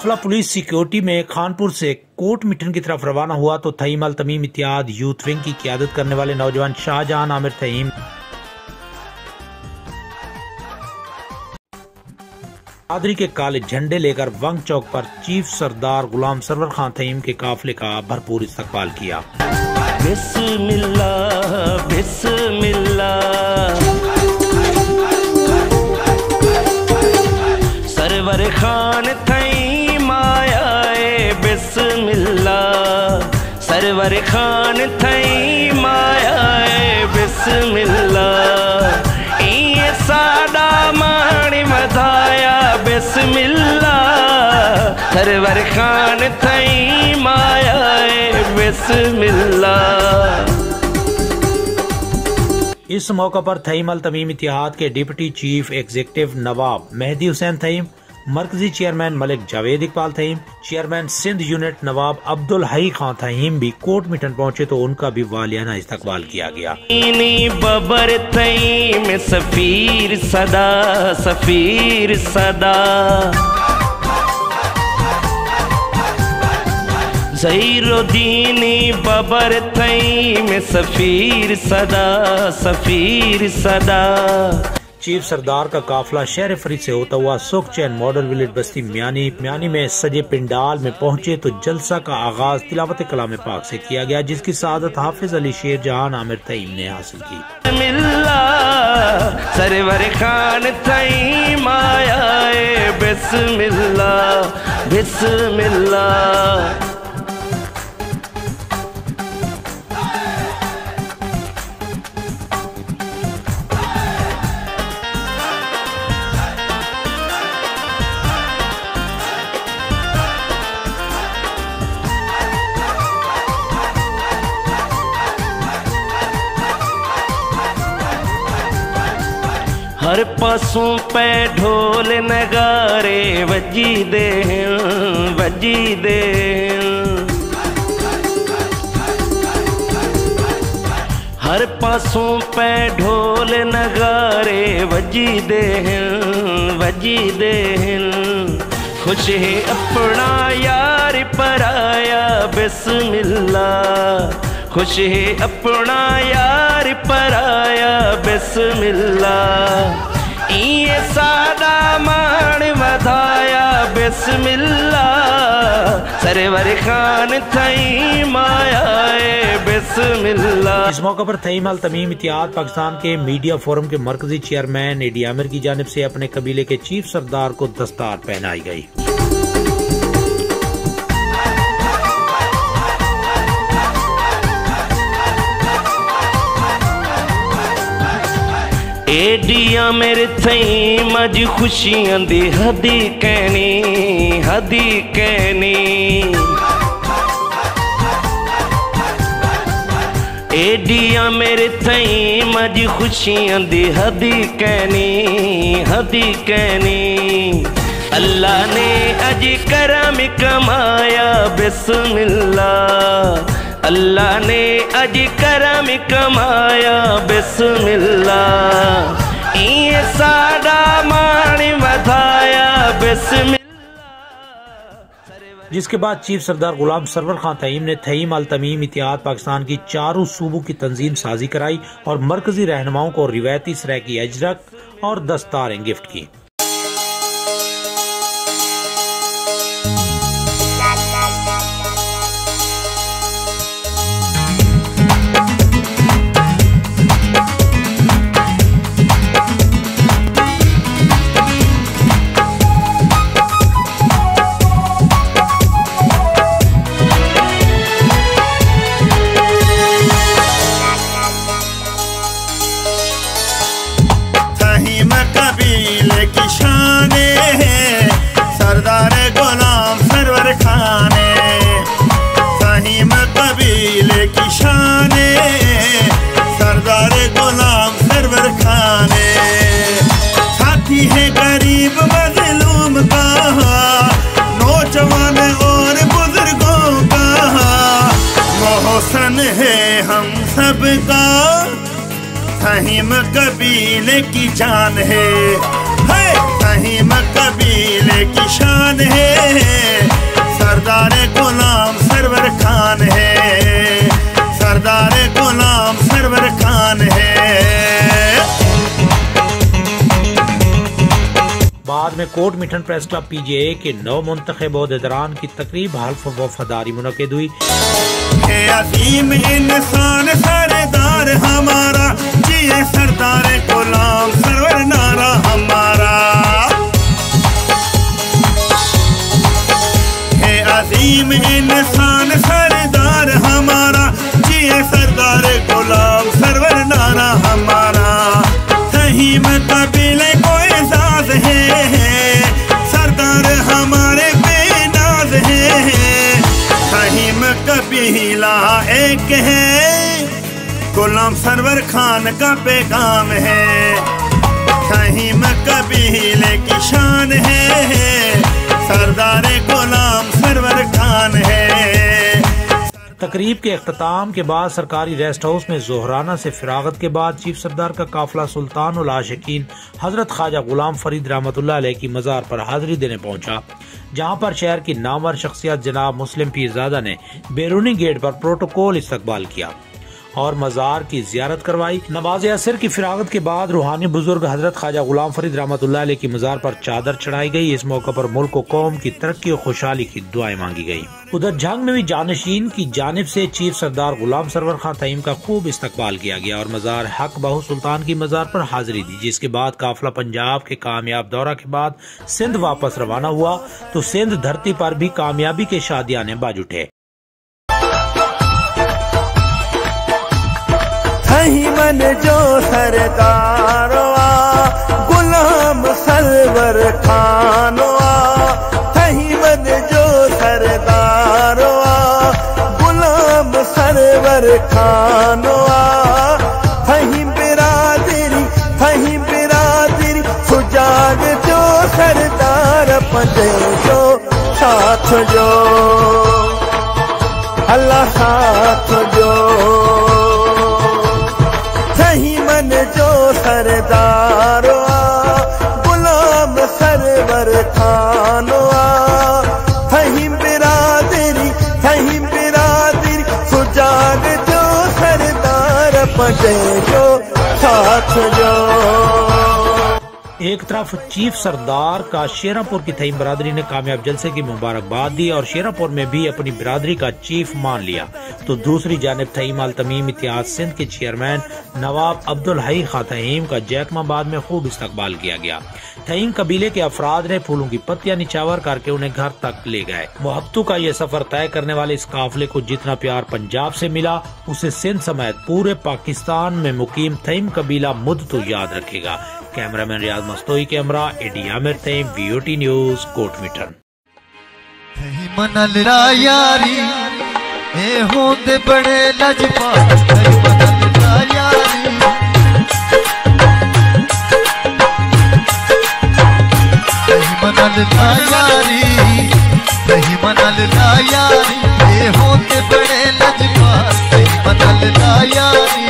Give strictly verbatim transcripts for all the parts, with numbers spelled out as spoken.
काफिला police security में खानपुर से कोट मिठन की तरफ रवाना हुआ तो थईम अल तमीम इत्तेहाद यूथ विंग की क़यादत करने वाले नौजवान शाहजहां आमिर थईम कादरी के काले झंडे लेकर वंग चौक पर चीफ सरदार गुलाम सरवर खान थईम के काफिले का भरपूर इस्तकबाल किया। बिस्मिल्लाह बिस्मिल्लाह सरवर खान थईम आया है, बिस्मिल्लाह सरवर खान थईम आया है, बिस्मिल्लाह ये सादा माणी मधाया, बिस्मिल्लाह सरवर खान थईम आया है, बिस्मिल्लाह। इस मौका पर थईम अल तमीम इत्तेहाद के deputy chief executive Nawab Mehdi Hussain Theem, मरकजी chairman Malik Javed Iqbal Theem, chairman Sindh unit Nawab Abdul Hai Khan थईम भी कोट मिठन पहुंचे तो उनका भी वालियाना इस्तकबाल किया गया। बबर थईम सफीर सदा सफीर सदा ज़हीरुद्दीनी बबर थईम सफीर सदा सफीर सदा। चीफ सरदार का काफिला शहर फरीद से होता हुआ सुख चैन मॉडल विलेज बस्ती म्यानी म्यानी में सजे पिंडाल में पहुंचे तो जलसा का आगाज तिलावत कलाम पाक से किया गया, जिसकी सआदत हाफिज अली शेर जहान आमिर थईम ने हासिल की। सरवर खान थईम आया है, बिस्मिल्लाह बिस्मिल्लाह। हर पासों पे ढोल नगारे वजी दे वजी दे, हर पासों पे ढोल नगारे वजी दे वजी दे। खुश है अपना यार पराया, बिस्मिल्लाह खुश है अपना यार पराया, बिस्मिल्लाह ये सादा मान वधाया, बिस्मिल्लाह सरवर खान थईम आया है, बिस्मिल्लाह। इस मौके पर थईम अल तमीम इत्तेहाद पाकिस्तान के मीडिया फोरम के मरकजी चेयरमैन एडी आमिर की जानिब से अपने कबीले के चीफ सरदार को दस्तार पहनाई गई। एडिया मेरे थईम अज खुशियां दी हदी कहनी हदी कहनी, एडिया मेरे थईम अज खुशियां दी हदी कहनी हदी कहनी। अल्लाह ने अज करम कमाया, बिस्मिल्लाह अल्लाह ने अज करम कमाया, बिस्मिल्लाह ये सादा मान वधाया, बिस्मिल्लाह। जिसके बाद चीफ सरदार गुलाम सरवर खान थईम ने थईम अल तमीम इत्तेहाद पाकिस्तान की चारों सूबों की तंजीम साजी कराई और मरकजी रहनुमाओं को रिवायती सराय की अजरक और दस्तारें गिफ्ट की। कबीले की शाने सरदार गुलाम सरवर खाने, थईम कबीले की शाने सरदार गुलाम सरवर खाने। साथी है गरीब मजलूम का, नौजवान और बुजुर्गों का, मोहसन है हम सबका, थहीम कबीले की जान है, है फहीम कबीले की शान है, सरदार गुलाम सरवर खान है, सरदार गुलाम सरवर खान है। बाद में Kot Mithan press club PGA के नौ मुंतखब ओहदेदारान की तकरीब हल्फ वफादारी मुनक्किद हुई। है अजीम इंसान सरदार हमारा, जिए सरदार गुलाम सरवर नारा हमारा। है अजीम इंसान सरदार हमारा, जिए सरदार गुलाम सरवर नारा हमारा। फहीम कबीले को एजाज है, सरदार हमारे बेनाज है। फहीम कबीला एक है, गुलाम सरवर खान का पैगाम है। फहीम कबीले की शान है, सरदार गुलाम सरवर खान है। तकरीब के अख्ताम के बाद सरकारी रेस्ट हाउस में जोहराना से फिरागत के बाद चीफ सरदार का काफिला सुल्तान उल आशिकीन हजरत ख्वाजा गुलाम फरीद रहमतुल्लाह अलैह की मज़ार पर हाजिरी देने पहुंचा, जहां पर शहर की नामवर शख्सियत जनाब मुस्लिम पीरजादा ने बैरूनी गेट पर प्रोटोकॉल इस्तकबाल किया और मज़ार की जियारत करवाई। नमाज असर की फिरागत के बाद रूहानी बुजुर्ग हजरत ख्वाजा गुलाम फरीद रहमतुल्लाह अलैह की मज़ार पर चादर चढ़ाई गई। इस मौके पर मुल्क व कौम की तरक्की और खुशहाली की दुआएं मांगी गई। उधर जंग में भी जानशीन की जानिब से चीफ सरदार गुलाम सरवर खान तईम का खूब इस्तकबाल किया गया और मज़ार हक बहू सुल्तान की मज़ार पर हाजिरी दी, जिसके बाद काफिला पंजाब के कामयाब दौरा के बाद सिंध वापस रवाना हुआ तो सिंध धरती पर भी कामयाबी के शादियाने बाज उठे। मन जो सरदारवा गुलाम सरवर खानवा, मन जो सरदारवा गुलाम सरवर खानवा। फहीम बिरादरी फहीम बिरादरी सुजाग जो सरदार पदे जो साथ जो अल्लाह साथ जो। मन जो सरदारवा गुलाम सरवर खानवा। फहीम बिरादरी फहीम बिरादरी सुजाग जो सरदार पदे जो साथ जो। एक तरफ चीफ सरदार का शेरापुर की थईम बरादरी ने कामयाब जलसे की मुबारकबाद दी और शेरापुर में भी अपनी बिरादरी का चीफ मान लिया, तो दूसरी जानिब थईम अल तमीम इतिहाद सिंध के चेयरमैन नवाब अब्दुल हई खां तईम का जैकमाबाद में खूब इस्तकबाल किया गया। तईम कबीले के अफराद ने फूलों की पत्तियां निछावर करके उन्हें घर तक ले गए। मुहब्बतों का ये सफर तय करने वाले इस काफिले को जितना प्यार पंजाब से मिला, उसे सिंध समेत पूरे पाकिस्तान में मुकीम तईम कबीला मुद्द तो याद रखेगा। कैमरामैन रियाज मस्तोई के हमरा AD Aamir Taeem, VOT news, Kot Mithan. मनल यारी ए होंदे बड़े लजपाल, मनल यारी मनल यारी मनल यारी ए होंदे बड़े लजपाल, मनल यारी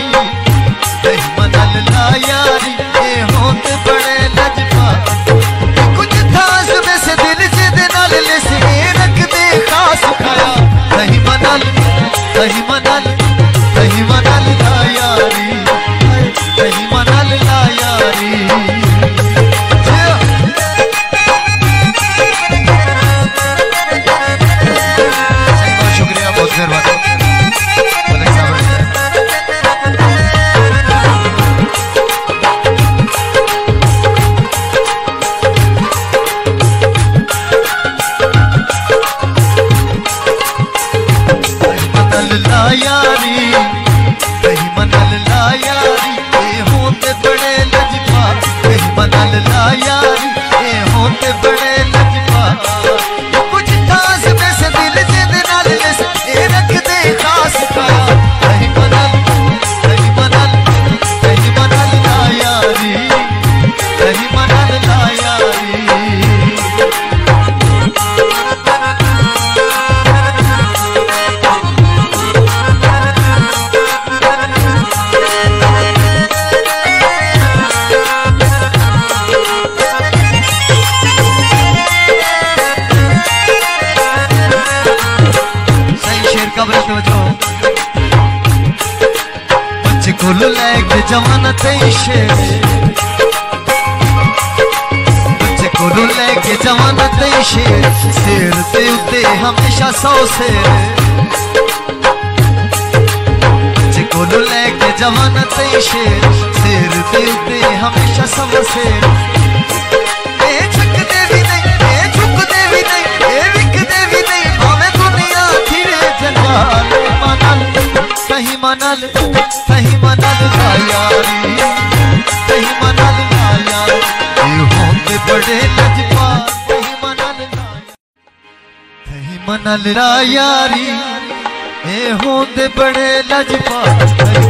मनल यारी ए होंदे बड़े लजपाल। कुछ खास में से दिल से दिनाल ले से रख दे खास खाया, नहीं मनल नहीं मनल नहीं मनल यारी नहीं मनल यारी। शुक्रिया, बहुत मेहरबानी। जमानत शेर बच्चे को लेके जमानत शेर शेर ते उत्ते हमेशा सौ शेर बच्चे को लेके जमानत शेर शेर ते उत्ते हमेशा सब शेर ए झुकदे भी नहीं ए झुकदे भी नहीं ए विकदे भी नहीं भावे दुनिया थिरे जंजाल मनल सही मनल सही मनल यारी सही मनल यारी ये होंदे बड़े लजपाल सही मनल सही मनल यारी ये होंदे बड़े लजपाल।